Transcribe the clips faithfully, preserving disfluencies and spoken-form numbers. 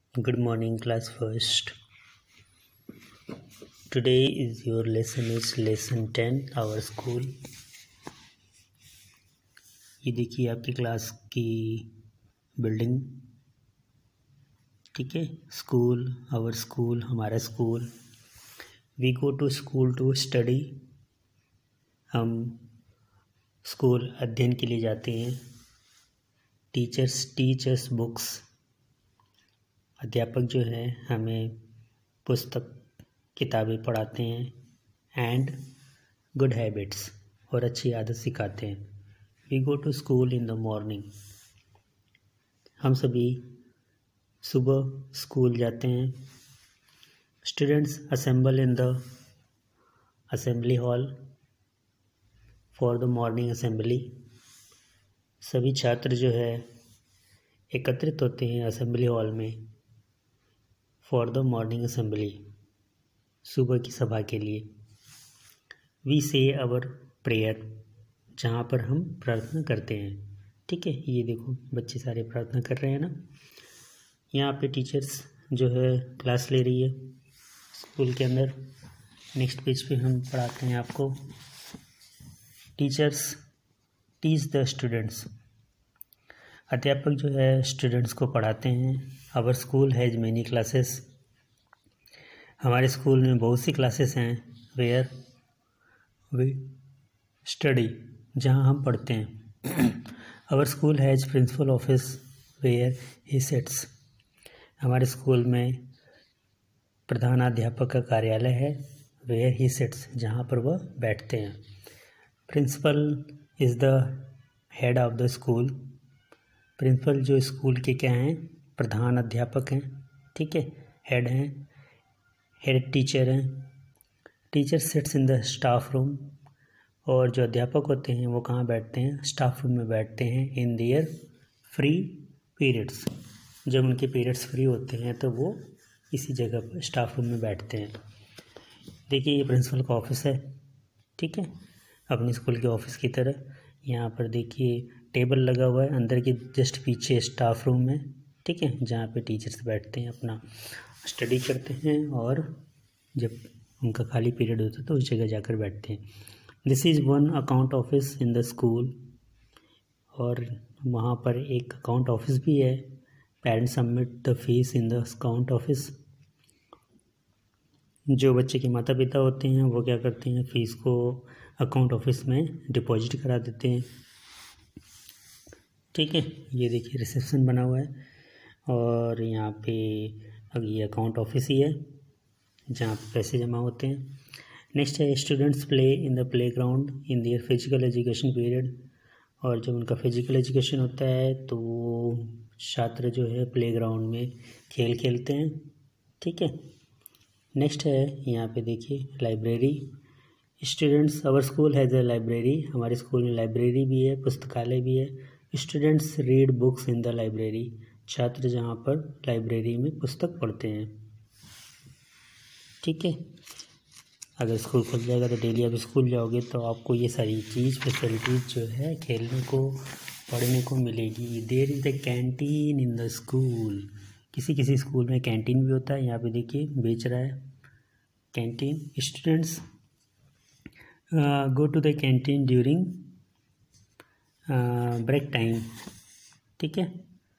Good morning, class first. Today is your lesson is lesson ten, our school. ये देखिए आपकी class की building, ठीक है। स्कूल, आवर स्कूल, हमारा school. We go to school to study. हम school अध्ययन के लिए जाते हैं। Teachers teachers books. अध्यापक जो है हमें पुस्तक किताबें पढ़ाते हैं। एंड गुड हैबिट्स, और अच्छी आदत सिखाते हैं। We go to school in the morning. हम सभी सुबह स्कूल जाते हैं। Students assemble in the assembly hall for the morning assembly. सभी छात्र जो है एकत्रित होते हैं असेंबली हॉल में फॉर द मॉर्निंग असेंबली, सुबह की सभा के लिए। वी से अवर प्रेयर, जहाँ पर हम प्रार्थना करते हैं, ठीक है। ये देखो बच्चे सारे प्रार्थना कर रहे हैं ना। यहाँ पे टीचर्स जो है क्लास ले रही है स्कूल के अंदर। नेक्स्ट पेज पे हम पढ़ाते हैं आपको। Teachers teach the students. अध्यापक जो है स्टूडेंट्स को पढ़ाते हैं। Our school has many classes. हमारे स्कूल में बहुत सी क्लासेस हैं। वेयर वी स्टडी, जहाँ हम पढ़ते हैं। Our school has principal office where he sits. हमारे स्कूल में प्रधानाध्यापक का कार्यालय है। वेयर ही सिट्स, जहाँ पर वह बैठते हैं। Principal is the head of the school. Principal जो स्कूल के क्या हैं, प्रधान अध्यापक हैं, ठीक है। हेड हैं, हेड टीचर हैं। Teacher sits in the staff room, और जो अध्यापक होते हैं वो कहाँ बैठते हैं, स्टाफ रूम में बैठते हैं। इन देयर फ्री पीरियड्स, जब उनके पीरियड्स फ्री होते हैं तो वो इसी जगह पर स्टाफ रूम में बैठते हैं। देखिए ये प्रिंसिपल का ऑफिस है, ठीक है, अपने स्कूल के ऑफिस की तरह। यहाँ पर देखिए टेबल लगा हुआ है, अंदर के जस्ट पीछे स्टाफ रूम है, ठीक है, जहाँ पे टीचर्स बैठते हैं, अपना स्टडी करते हैं, और जब उनका खाली पीरियड होता है तो उस जगह जाकर बैठते हैं। This is one account office in the school, और वहाँ पर एक अकाउंट ऑफिस भी है। Parents submit the fees in the account office. जो बच्चे के माता पिता होते हैं वो क्या करते हैं, फीस को अकाउंट ऑफिस में डिपॉजिट करा देते हैं, ठीक है। ये देखिए रिसेप्शन बना हुआ है, और यहाँ पे अब ये अकाउंट ऑफिस ही है जहाँ पे पैसे जमा होते हैं। नेक्स्ट है students play in the playground in their physical education period. और जब उनका फिजिकल एजुकेशन होता है तो वो छात्र जो है प्ले ग्राउंड में खेल खेलते हैं, ठीक है। नेक्स्ट है यहाँ पे देखिए library. Students our school has a library. हमारे स्कूल में लाइब्रेरी भी है, पुस्तकालय भी है। Students read books in the library. छात्र जहाँ पर लाइब्रेरी में पुस्तक पढ़ते हैं, ठीक है। अगर स्कूल खुल जाएगा तो डेली आप स्कूल जाओगे तो आपको ये सारी चीज़ फैसिलिटीज़ जो है खेलने को पढ़ने को मिलेगी। There is the canteen in the school. किसी किसी स्कूल में कैंटीन भी होता है। यहाँ पे देखिए बेच रहा है canteen. Students go to the canteen during break time, ठीक है।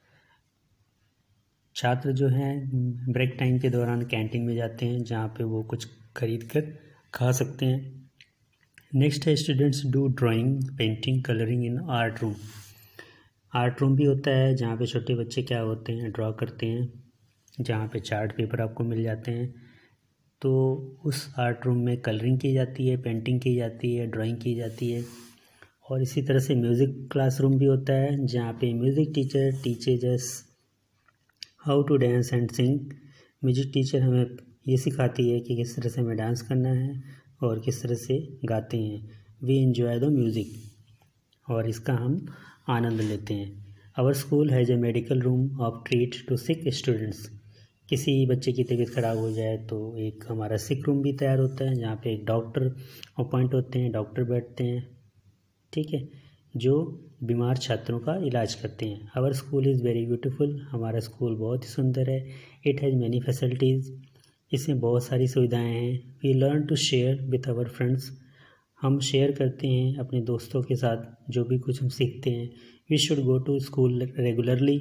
छात्र जो हैं ब्रेक टाइम के दौरान कैंटीन में जाते हैं, जहाँ पे वो कुछ खरीद कर खा सकते हैं। नेक्स्ट है students do drawing painting colouring in art room. Art room भी होता है जहाँ पे छोटे बच्चे क्या होते हैं, ड्रॉ करते हैं, जहाँ पे चार्ट पेपर आपको मिल जाते हैं। तो उस आर्ट रूम में कलरिंग की जाती है, पेंटिंग की जाती है, ड्राइंग की जाती है। और इसी तरह से म्यूज़िक क्लासरूम भी होता है, जहाँ पे music teacher teaches us how to dance and sing. Music teacher हमें ये सिखाती है कि किस तरह से हमें डांस करना है और किस तरह से गाते हैं। वी एंजॉय द म्यूज़िक, और इसका हम आनंद लेते हैं। Our school has a medical room of treat to sick students. किसी बच्चे की तबीयत ख़राब हो जाए तो एक हमारा सिक रूम भी तैयार होता है, जहाँ पे एक डॉक्टर अपॉइंट होते हैं, डॉक्टर बैठते हैं, ठीक है। जो बीमार छात्रों का इलाज करते हैं। Our school is very beautiful, हमारा स्कूल बहुत ही सुंदर है। इट हैज़ मैनी फैसिलिटीज़, इसमें बहुत सारी सुविधाएं हैं। We learn to share with our friends, हम शेयर करते हैं अपने दोस्तों के साथ जो भी कुछ हम सीखते हैं। We should go to school regularly,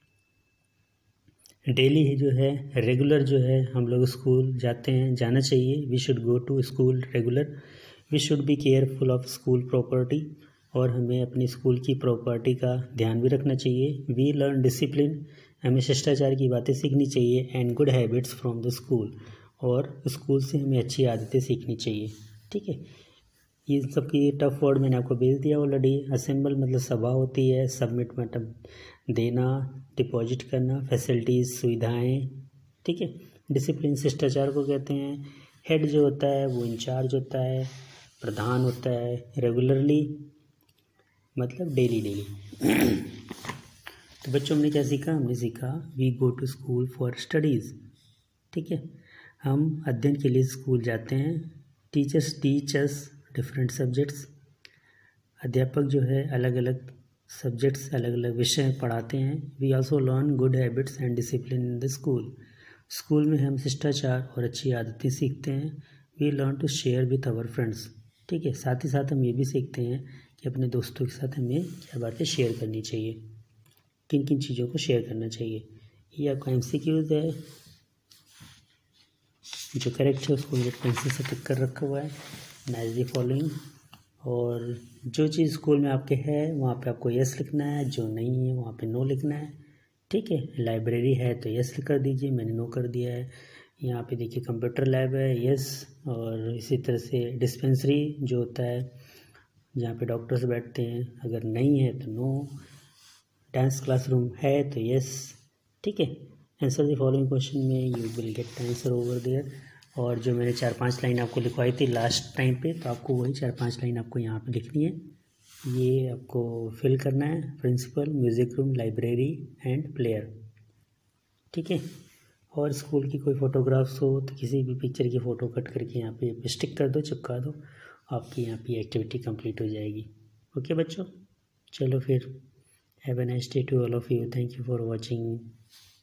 daily जो है रेगुलर जो है हम लोग स्कूल जाते हैं, जाना चाहिए। We should go to school regular. We should be careful of school property, और हमें अपनी स्कूल की प्रॉपर्टी का ध्यान भी रखना चाहिए। वी लर्न डिसिप्लिन, हमें शिष्टाचार की बातें सीखनी चाहिए। And good habits from the school, और स्कूल से हमें अच्छी आदतें सीखनी चाहिए। ठीक है, ये सब की टफ वर्ड मैंने आपको भेज दिया ऑलरेडी। असेंबल मतलब सभा होती है, सबमिट मतलब देना, डिपॉजिट करना, फैसिलिटीज़ सुविधाएं। ठीक है, डिसिप्लिन शिष्टाचार को कहते हैं। हेड जो होता है वो इंचार्ज होता है, प्रधान होता है। रेगुलरली मतलब डेली डेली। तो बच्चों हमने क्या सीखा? हमने सीखा we go to school for studies. ठीक है, हम अध्ययन के लिए स्कूल जाते हैं। Teachers teach us different subjects, अध्यापक जो है अलग अलग सब्जेक्ट्स अलग अलग विषय पढ़ाते हैं। We also learn good habits and discipline in the school, school में हम शिष्टाचार और अच्छी आदतें सीखते हैं। We learn to share with our friends. ठीक है, साथ ही साथ हम ये भी सीखते हैं कि अपने दोस्तों के साथ हमें क्या बातें शेयर करनी चाहिए, किन किन चीज़ों को शेयर करना चाहिए। ये आपका एम सी क्यूज़ है, जो करेक्ट है उसको मुझे पेंसिल से टिक कर रखा हुआ है। मैच द फॉलोइंग, और जो चीज़ स्कूल में आपके है वहाँ पे आपको यस लिखना है, जो नहीं है वहाँ पे नो लिखना है। ठीक है, लाइब्रेरी है तो यस कर दीजिए, मैंने नो कर दिया है। यहाँ पे देखिए कंप्यूटर लैब है, यस। और इसी तरह से डिस्पेंसरी जो होता है जहाँ पे डॉक्टर्स बैठते हैं, अगर नहीं है तो नो। डांस क्लासरूम है तो यस। ठीक है, आंसर द फॉलोइंग क्वेश्चन में you will get answer over there. और जो मैंने चार पांच लाइन आपको लिखवाई थी लास्ट टाइम पे, तो आपको वही चार पांच लाइन आपको यहाँ पे लिखनी है। ये आपको फिल करना है, principal, music room, library and player. ठीक है, और स्कूल की कोई फ़ोटोग्राफ्स हो तो किसी भी पिक्चर की फ़ोटो कट करके यहाँ पे स्टिक कर दो, चिपका दो, आपकी यहाँ पे एक्टिविटी कंप्लीट हो जाएगी। ओके बच्चों, चलो फिर, have a nice day to all of you. Thank you for watching.